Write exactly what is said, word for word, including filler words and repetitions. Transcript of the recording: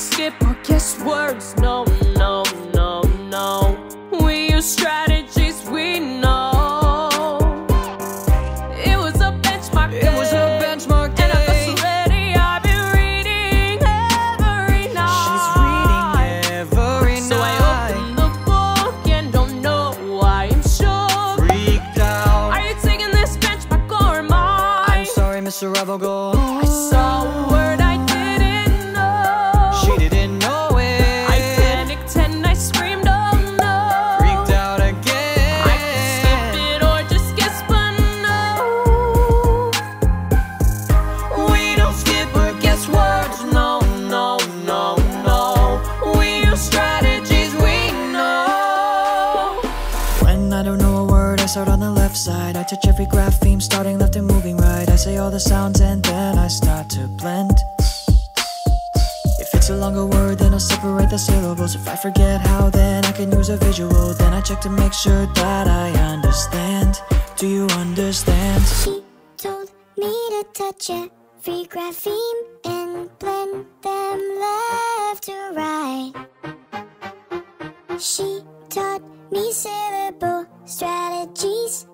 skip or guess words. No, no, no, no. We use strategies we know. It was a benchmark day. It was a benchmark day. And I felt so ready. I've been reading every night. She's reading every so night. So I opened the book and don't know why I'm shook. Freaked out. Are you taking this benchmark or am I? I'm sorry, Mister Siravo, go. I saw a word I didn't know. She didn't know it. I panicked and I screamed, oh no. Freaked out again. I could skip it or just guess, but no. We don't skip or guess words. No, no, no, no. We use strategies we know. When I don't know a word, I start on the left side. I touch every grapheme, starting left and moving right. I say all the sounds and then I start to blend. If it's a longer word, then I'll separate the syllables. If I forget how, then I can use a visual. Then I check to make sure that I understand. Do you understand? She told me to touch every grapheme and blend them left to right. She taught me syllable strategies